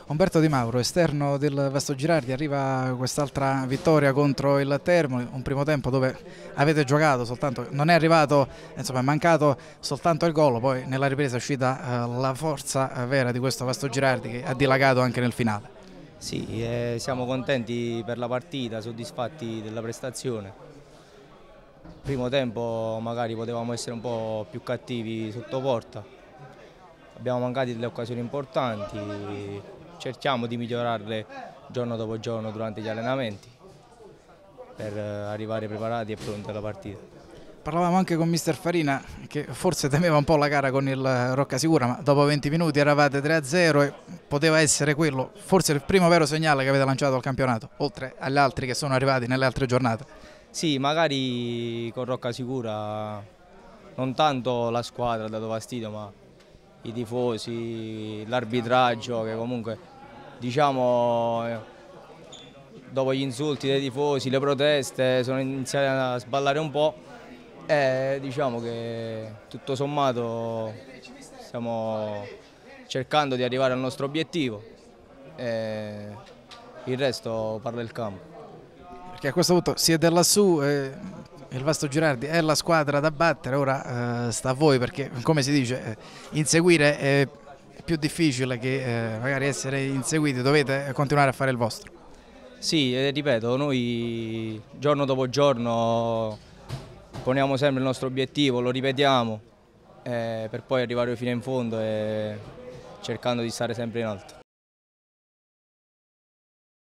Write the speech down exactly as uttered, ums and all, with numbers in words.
Umberto Di Mauro, esterno del Vasto Girardi, arriva quest'altra vittoria contro il Termoli, un primo tempo dove avete giocato soltanto, non è arrivato, insomma è mancato soltanto il gol, poi nella ripresa è uscita eh, la forza vera di questo Vasto Girardi che ha dilagato anche nel finale. Sì, eh, siamo contenti per la partita, soddisfatti della prestazione. Primo tempo magari potevamo essere un po' più cattivi sotto porta, abbiamo mancato delle occasioni importanti, cerchiamo di migliorarle giorno dopo giorno durante gli allenamenti per arrivare preparati e pronti alla partita. Parlavamo anche con mister Farina che forse temeva un po' la gara con il Roccasicura, ma dopo venti minuti eravate tre a zero e poteva essere quello forse il primo vero segnale che avete lanciato al campionato, oltre agli altri che sono arrivati nelle altre giornate. Sì, magari con Roccasicura non tanto la squadra ha dato fastidio, ma i tifosi, l'arbitraggio che comunque diciamo dopo gli insulti dei tifosi, le proteste sono iniziate a sballare un po' e diciamo che tutto sommato stiamo cercando di arrivare al nostro obiettivo e il resto parla il campo. Perché a questo punto siete lassù, eh, il Vasto Girardi è la squadra da battere, ora eh, sta a voi perché come si dice eh, inseguire è più difficile che eh, magari essere inseguiti, dovete continuare a fare il vostro. Sì, e ripeto, noi giorno dopo giorno poniamo sempre il nostro obiettivo, lo ripetiamo eh, per poi arrivare fino in fondo e cercando di stare sempre in alto.